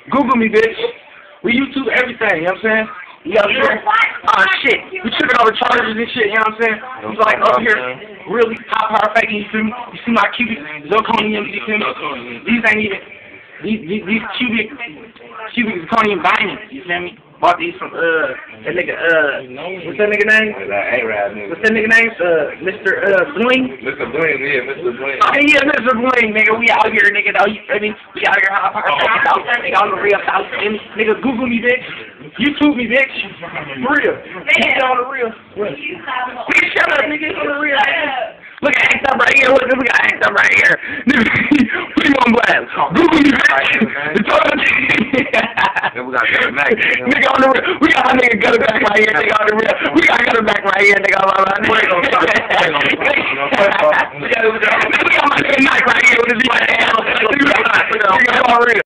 Google me, bitch. We YouTube everything, you know what I'm saying? You out here, shit. We tripping over charges and shit, you know what I'm saying? It's like up here, really high power faking, you feel me? You see my cubic zirconium, you feel me? These ain't even, these cubic zirconium diamonds, you feel me? Bought these from, that nigga, what's that nigga name? What's that nigga name? Mr. Bling? Mr. Bling, yeah, Mr. Bling. Oh, yeah, Mr. Bling, nigga. We out here, nigga, though, you feel me? We out here high power faking, nigga, on the real house, nigga, Google me, bitch. YouTube me, bitch. For real. Nigga, on the real. Nigga, shut up, nigga. On the real. Look at act up right here. Look at act up right here. Put him on blast. Google me, bitch. Then we got Gutter Mac. Nigga on the real. We got our nigga Gutter Back right here, nigga on the real. We got Gutter Back right here, nigga on the real. We got my nigga Mike right here with his right hand. Nigga on the real.